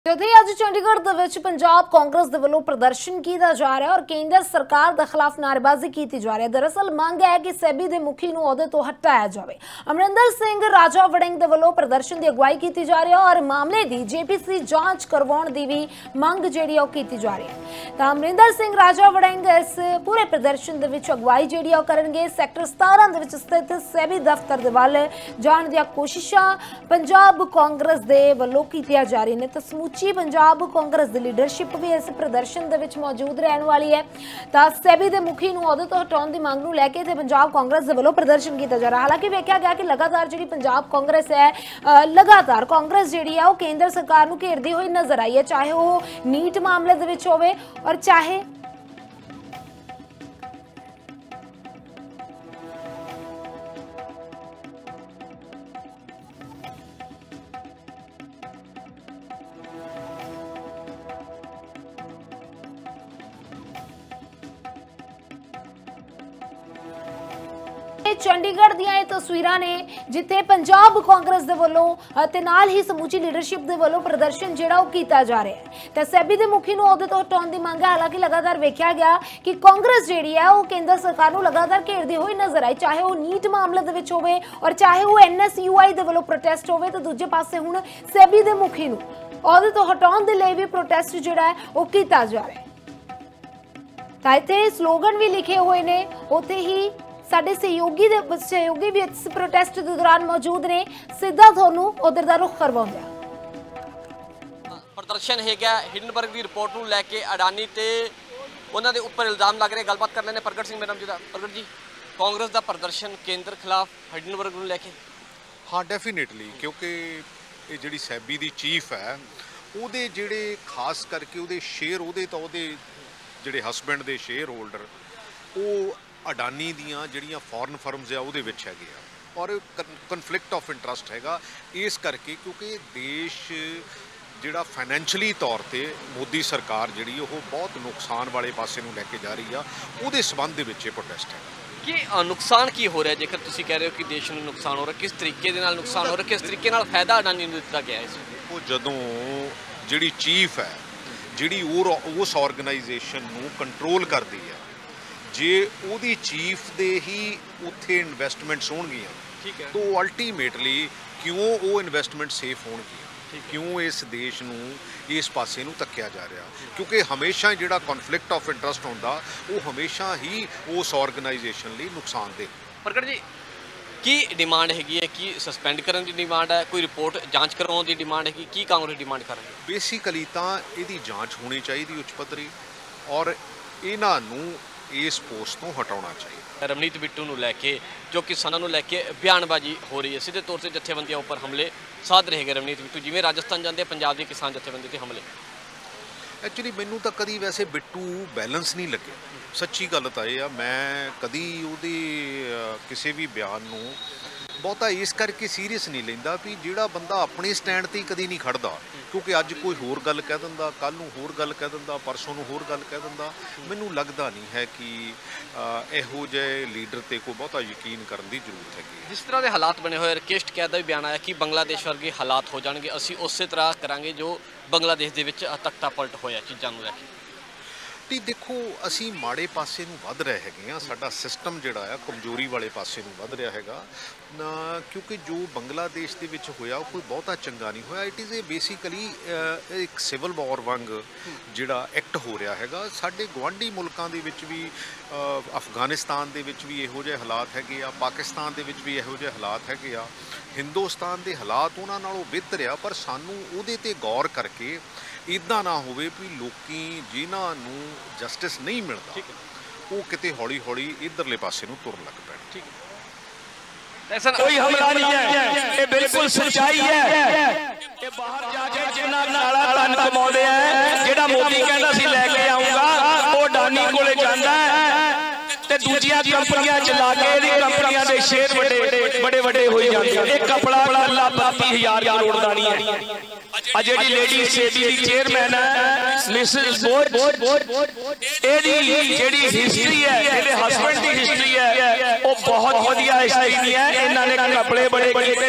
ਅੱਜ ਚੰਡੀਗੜ੍ਹ ਦੇ ਵਿੱਚ ਪੰਜਾਬ ਕਾਂਗਰਸ ਦੇ ਵੱਲੋਂ ਪ੍ਰਦਰਸ਼ਨ ਕੀਤਾ ਜਾ ਰਿਹਾ ਹੈ और ਕੇਂਦਰ ਸਰਕਾਰ ਦੇ ਖਿਲਾਫ ਨਾਅਰੇਬਾਜ਼ੀ ਕੀਤੀ ਜਾ ਰਹੀ ਹੈ। दरअसल ਮੰਗ ਹੈ ਕਿ ਸੈਬੀ ਦੇ ਮੁਖੀ ਨੂੰ ਅਹੁਦੇ ਤੋਂ ਹਟਾਇਆ ਜਾਵੇ। ਅਮਰਿੰਦਰ ਸਿੰਘ ਰਾਜਾ ਵੜਿੰਗ ਦੇ ਵੱਲੋਂ ਪ੍ਰਦਰਸ਼ਨ ਦੀ ਅਗਵਾਈ ਕੀਤੀ ਜਾ ਰਹੀ ਹੈ और ਮਾਮਲੇ ਦੀ ਜੀਪੀਸੀ ਜਾਂਚ ਕਰਵਾਉਣ ਦੀ ਵੀ ਮੰਗ ਜਿਹੜੀ ਉਹ ਕੀਤੀ ਜਾ ਰਹੀ ਹੈ। ਤਾਂ ਅਮਰਿੰਦਰ ਸਿੰਘ ਰਾਜਾ ਵੜਿੰਗ ਇਸ ਪੂਰੇ ਪ੍ਰਦਰਸ਼ਨ ਦੇ ਵਿੱਚ ਅਗਵਾਈ ਜਿਹੜੀ ਉਹ ਕਰਨਗੇ। ਸੈਕਟਰ 17 ਦੇ ਵਿੱਚ ਸਥਿਤ ਸੈਬੀ ਦਫ਼ਤਰ ਦੇ ਵੱਲ ਜਾਣ ਦੀਆਂ ਕੋਸ਼ਿਸ਼ਾਂ ਪੰਜਾਬ ਕਾਂਗਰਸ ਦੇ ਵੱਲੋਂ ਕੀਤੀਆਂ ਜਾ ਰਹੀਆਂ ਨੇ। ਤਾਂ ਸਮੁੱਚੀ ਪੰਜਾਬ ਕਾਂਗਰਸ ਦੀ ਲੀਡਰशिप भी इस प्रदर्शन दे विच मौजूद रहने वाली है। तो सैबी दे मुखी नूं अहुदे तो हटाउण दी मंग नूं लैके ते पंजाब कांग्रेस दे वल्लों प्रदर्शन किया जा रहा। हालांकि वेख्या गया कि लगातार जिहड़ी पंजाब कांग्रेस है लगातार कांग्रेस जिहड़ी है वो केंद्र सरकार नूं घेरदी होई नज़र आई है, चाहे वो नीट मामले दे विच होवे और चाहे चंडीगढ़ ਦੀਆਂ ਇਹ ਤਸਵੀਰਾਂ ਨੇ ਜਿੱਥੇ ਪੰਜਾਬ ਕਾਂਗਰਸ ਦੇ ਵੱਲੋਂ ਤੇ ਨਾਲ ਹੀ ਸਮੂਚੀ ਲੀਡਰशिप ਦੇ ਵੱਲੋਂ ਪ੍ਰਦਰਸ਼ਨ ਜਿਹੜਾ ਉਹ ਕੀਤਾ ਜਾ ਰਿਹਾ ਹੈ। ਤੇ ਸੈਬੀ ਦੇ ਮੁਖੀ ਨੂੰ ਅਹੁਦੇ ਤੋਂ ਹਟਾਉਣ ਦੀ ਮੰਗ ਹੈ। ਹਾਲਾਂਕਿ ਲਗਾਤਾਰ ਵੇਖਿਆ ਗਿਆ ਕਿ ਕਾਂਗਰਸ ਜਿਹੜੀ ਹੈ ਉਹ ਕੇਂਦਰ ਸਰਕਾਰ ਨੂੰ ਲਗਾਤਾਰ ਘੇਰਦੀ ਹੋਈ ਨਜ਼ਰ ਆਈ, ਚਾਹੇ ਉਹ ਨੀਟ ਮਾਮਲੇ ਦੇ ਵਿੱਚ ਹੋਵੇ ਔਰ ਚਾਹੇ ਉਹ ਐਨਐਸਯੂਆਈ ਦੇ ਵੱਲੋਂ ਪ੍ਰੋਟੈਸਟ ਹੋਵੇ। ਤੇ ਦੂਜੇ ਪਾਸੇ ਹੁਣ ਸੈਬੀ ਦੇ ਮੁਖੀ ਨੂੰ ਅਹੁਦੇ ਤੋਂ ਹਟਾਉਣ ਦੇ ਲਈ ਵੀ ਪ੍ਰੋਟੈਸਟ ਜਿਹੜਾ ਹੈ ਉਹ ਕੀਤਾ ਜਾ ਰਿਹਾ ਹੈ। ਤਾਂ ਇੱਥੇ ਸਲੋਗਨ ਵੀ ਲਿਖੇ ਹੋਏ ਨੇ। ਉੱਥੇ ਹੀ ਸਾਡੇ ਸਹਿਯੋਗੀ ਵੀ ਇਸ ਪ੍ਰੋਟੈਸਟ ਦੇ ਦੌਰਾਨ ਮੌਜੂਦ ਨੇ। ਸਿੱਧਾ ਤੁਹਾਨੂੰ ਉਧਰ ਦਾ ਰੁਖ ਕਰਵਾਉਂਦੇ ਆ। ਪ੍ਰਦਰਸ਼ਨ ਹੈਗਾ ਹਿੰਡਨਬਰਗ ਦੀ ਰਿਪੋਰਟ ਨੂੰ ਲੈ ਕੇ ਅਡਾਨੀ ਤੇ ਉਹਨਾਂ ਦੇ ਉੱਪਰ ਇਲਜ਼ਾਮ ਲੱਗ ਰਹੇ। ਗੱਲਬਾਤ ਕਰ ਲੈਣੇ ਪ੍ਰਗਟ ਸਿੰਘ ਮੈਡਮ ਜੀ ਦਾ। ਪ੍ਰਗਟ ਜੀ, ਕਾਂਗਰਸ ਦਾ ਪ੍ਰਦਰਸ਼ਨ ਕੇਂਦਰ ਖਿਲਾਫ ਹਿੰਡਨਬਰਗ ਨੂੰ ਲੈ ਕੇ। हाँ डेफिनेटली, क्योंकि ये जिहड़ी सैबी दी चीफ है ਉਹਦੇ ਜਿਹੜੇ ਖਾਸ ਕਰਕੇ ਉਹਦੇ ਸ਼ੇਅਰ ਉਹਦੇ ਤਾਂ ਉਹਦੇ ਜਿਹੜੇ ਹਸਬੈਂਡ ਦੇ ਸ਼ੇਅਰ ਹੋਲਡਰ ਉਹ ਅਡਾਨੀ ਦੀਆਂ ਜਿਹੜੀਆਂ ਫੋਰਨ ਫਰਮਸ ਆ ਉਹਦੇ ਵਿੱਚ ਹੈਗੇ ਆ ਔਰ ਕਨਫਲਿਕਟ ਆਫ ਇੰਟਰਸਟ ਹੈਗਾ ਇਸ ਕਰਕੇ ਕਿਉਂਕਿ ਦੇਸ਼ ਜਿਹੜਾ ਫਾਈਨੈਂਸ਼ੀਅਲੀ ਤੌਰ ਤੇ ਮੋਦੀ ਸਰਕਾਰ ਜਿਹੜੀ ਉਹ ਬਹੁਤ ਨੁਕਸਾਨ ਵਾਲੇ ਪਾਸੇ ਨੂੰ ਲੈ ਕੇ ਜਾ ਰਹੀ ਆ, ਉਹਦੇ ਸੰਬੰਧ ਦੇ ਵਿੱਚ ਇਹ ਪ੍ਰੋਟੈਸਟ ਹੈ। ਕਿ ਨੁਕਸਾਨ ਕੀ ਹੋ ਰਿਹਾ ਜੇਕਰ ਤੁਸੀਂ ਕਹਿ ਰਹੇ ਹੋ ਕਿ ਦੇਸ਼ ਨੂੰ ਨੁਕਸਾਨ ਹੋ ਰਿਹਾ, ਕਿਸ ਤਰੀਕੇ ਦੇ ਨਾਲ ਨੁਕਸਾਨ ਹੋ ਰਿਹਾ, ਕਿਸ ਤਰੀਕੇ ਨਾਲ ਫਾਇਦਾ ਅਡਾਨੀ ਨੂੰ ਦਿੱਤਾ ਗਿਆ ਇਸ ਉਹ ਜਦੋਂ ਜਿਹੜੀ ਚੀਫ ਹੈ ਜਿਹੜੀ ਉਸ ਆਰਗੇਨਾਈਜੇਸ਼ਨ ਨੂੰ ਕੰਟਰੋਲ ਕਰਦੀ ਹੈ, ਜੇ ਉਹਦੀ ਚੀਫ ਦੇ ਹੀ ਉੱਥੇ ਇਨਵੈਸਟਮੈਂਟਸ ਹੋਣਗੀਆਂ ਠੀਕ ਹੈ ਤਾਂ ਅਲਟੀਮੇਟਲੀ ਕਿਉਂ ਉਹ ਇਨਵੈਸਟਮੈਂਟ ਸੇਫ ਹੋਣਗੀਆਂ, ਕਿਉਂ ਇਸ ਦੇਸ਼ ਨੂੰ ਇਸ ਪਾਸੇ ਨੂੰ ਧੱਕਿਆ ਜਾ ਰਿਹਾ? ਕਿਉਂਕਿ ਹਮੇਸ਼ਾ ਜਿਹੜਾ ਕਨਫਲਿਕਟ ਆਫ ਇੰਟਰਸਟ ਹੁੰਦਾ ਉਹ ਹਮੇਸ਼ਾ ਹੀ ਉਸ ਆਰਗੇਨਾਈਜੇਸ਼ਨ ਲਈ ਨੁਕਸਾਨਦੇਹ। ਪ੍ਰਗਟ ਜੀ, ਕੀ ਡਿਮਾਂਡ ਹੈਗੀ ਹੈ? ਕੀ ਸਸਪੈਂਡ ਕਰਨ ਦੀ ਡਿਮਾਂਡ ਹੈ? ਕੋਈ ਰਿਪੋਰਟ ਜਾਂਚ ਕਰਵਾਉਣ ਦੀ ਡਿਮਾਂਡ ਹੈਗੀ? ਕੀ ਕਾਂਗਰਸ ਡਿਮਾਂਡ ਕਰ ਰਹੀ ਹੈ? ਬੇਸਿਕਲੀ ਤਾਂ ਇਹਦੀ ਜਾਂਚ ਹੋਣੀ ਚਾਹੀਦੀ ਉੱਚ ਪੱਧਰੀ ਔਰ ਇਹਨਾਂ ਨੂੰ ਇਸ ਪੋਸਟ ਤੋਂ ਹਟਾਉਣਾ ਚਾਹੀਦਾ। ਰਵਨੀਤ ਬਿੱਟੂ ਨੂੰ ਲੈ ਕੇ ਜੋ ਕਿਸਾਨਾਂ ਨੂੰ ਲੈ ਕੇ ਬਿਆਨਬਾਜ਼ੀ ਹੋ ਰਹੀ ਹੈ, ਸਿੱਧੇ ਤੌਰ ਤੇ ਜਥੇਬੰਦੀਆਂ ਉੱਪਰ ਹਮਲੇ ਸਾਧ ਰਹੇ ਹੈਗੇ ਰਵਨੀਤ ਬਿੱਟੂ, ਜਿਵੇਂ ਰਾਜਸਥਾਨ ਜਾਂਦੇ ਪੰਜਾਬ ਦੀ ਕਿਸਾਨ ਜਥੇਬੰਦੀ ਤੇ ਹਮਲੇ। ਐਕਚੁਅਲੀ ਮੈਨੂੰ ਤਾਂ ਕਦੀ ਵੈਸੇ ਬਿੱਟੂ ਬੈਲੈਂਸ ਨਹੀਂ ਲੱਗਿਆ, ਸੱਚੀ ਗੱਲ ਤਾਂ ਇਹ ਆ। ਮੈਂ ਕਦੀ ਉਹਦੇ ਕਿਸੇ ਵੀ ਬਿਆਨ ਨੂੰ ਬਹੁਤਾ ਇਸ ਕਰਕੇ ਸੀਰੀਅਸ ਨਹੀਂ ਲੈਂਦਾ ਵੀ ਜਿਹੜਾ ਬੰਦਾ ਆਪਣੇ ਸਟੈਂਡ 'ਤੇ ਕਦੀ ਨਹੀਂ ਖੜਦਾ, ਕਿਉਂਕਿ ਅੱਜ ਕੋਈ ਹੋਰ ਗੱਲ ਕਹਿ ਦਿੰਦਾ, ਕੱਲ੍ਹ ਨੂੰ ਹੋਰ ਗੱਲ ਕਹਿ ਦਿੰਦਾ, ਪਰਸੋਂ ਨੂੰ ਹੋਰ ਗੱਲ ਕਹਿ ਦਿੰਦਾ। ਮੈਨੂੰ ਲੱਗਦਾ ਨਹੀਂ ਹੈ ਕਿ ਇਹੋ ਜਿਹੇ ਲੀਡਰ 'ਤੇ ਕੋਈ ਬਹੁਤਾ ਯਕੀਨ ਕਰਨ ਦੀ ਜ਼ਰੂਰਤ ਹੈਗੀ। ਜਿਸ ਤਰ੍ਹਾਂ ਦੇ ਹਾਲਾਤ ਬਣੇ ਹੋਏ, ਰਕੇਸ਼ ਟਿਕੈਤ ਦਾ ਵੀ ਬਿਆਨ ਆਇਆ ਕਿ ਬੰਗਲਾਦੇਸ਼ ਵਰਗੇ ਹਾਲਾਤ ਹੋ ਜਾਣਗੇ, ਅਸੀਂ ਉਸੇ ਤਰ੍ਹਾਂ ਕਰਾਂਗੇ ਜੋ ਬੰਗਲਾਦੇਸ਼ ਦੇ ਵਿੱਚ ਤਖਤਾ ਪਲਟ ਹੋਇਆ ਚੀਜ਼ਾਂ ਨੂੰ ਲੈ ਕੇ। ਤੇ ਦੇਖੋ ਅਸੀਂ ਮਾੜੇ ਪਾਸੇ ਨੂੰ ਵੱਧ ਰਹੇ ਹੈਗੇ ਆ, ਸਾਡਾ ਸਿਸਟਮ ਜਿਹੜਾ ਆ ਕਮਜ਼ੋਰੀ ਵਾਲੇ ਪਾਸੇ ਨੂੰ ਵੱਧ ਰਿਹਾ ਹੈਗਾ ਕਿਉਂਕਿ ਜੋ ਬੰਗਲਾਦੇਸ਼ ਦੇ ਵਿੱਚ ਹੋਇਆ ਉਹ ਕੋਈ ਬਹੁਤਾ ਚੰਗਾ ਨਹੀਂ ਹੋਇਆ। ਇਟ ਇਜ਼ ਏ ਬੇਸਿਕਲੀ ਇੱਕ ਸਿਵਲ ਵਾਰ ਵਾਂਗ ਜਿਹੜਾ ਐਕਟ ਹੋ ਰਿਹਾ ਹੈਗਾ। ਸਾਡੇ ਗੁਆਂਢੀ ਮੁਲਕਾਂ ਦੇ ਵਿੱਚ ਵੀ ਅਫਗਾਨਿਸਤਾਨ ਦੇ ਵਿੱਚ ਵੀ ਇਹੋ ਜਿਹੇ ਹਾਲਾਤ ਹੈਗੇ ਆ, ਪਾਕਿਸਤਾਨ ਦੇ ਵਿੱਚ ਵੀ ਇਹੋ ਜਿਹੇ ਹਾਲਾਤ ਹੈਗੇ ਆ, ਹਿੰਦੁਸਤਾਨ ਦੇ ਹਾਲਾਤ ਉਹਨਾਂ ਨਾਲੋਂ ਬਿਹਤਰ ਆ। ਪਰ ਸਾਨੂੰ ਉਹਦੇ 'ਤੇ ਗੌਰ ਕਰਕੇ ਇੱਦਾਂ ਨਾ ਹੋਵੇ ਵੀ ਲੋਕੀ ਜਿਨ੍ਹਾਂ ਨੂੰ ਜਸਟਿਸ ਨਹੀਂ ਮਿਲਦਾ ਉਹ ਕਿਤੇ ਹੌਲੀ ਹੌਲੀ ਇੱਧਰਲੇ ਪਾਸੇ ਨੂੰ ਤੁਰਨ ਲੱਗ ਪੈਣ। ਠੀਕ ਹੈ, कोई हमला नहीं है, ये बिल्कुल सच्चाई है। ये बाहर जाके जिन्ना नाला धन कमाउंदे हैं, जेड़ा मोदी कहंदा सी लेके आऊंगा वो अडानी कोले जांदा है ते दूजियां कंपनियां चला के इहदी कंपनियां दे शेयर बड़े बड़े होई जांदे हैं। एक कपड़ा कल्ला 32,000 करोड़ दा नहीं है। आ जेड़ी लेडी सेबी दी चेयरमैन है मिसेस बोर्ड, एदी जेड़ी हिस्ट्री है, ਇਹਦੇ ਹਸਬੰਡ ਦੀ ਹਿਸਟਰੀ ਹੈ ਉਹ ਬਹੁਤ ਵਧੀਆ ਹਿਸਟਰੀ ਨਹੀਂ ਹੈ। ਇਹਨਾਂ ਨੇ ਕਪੜੇ बड़े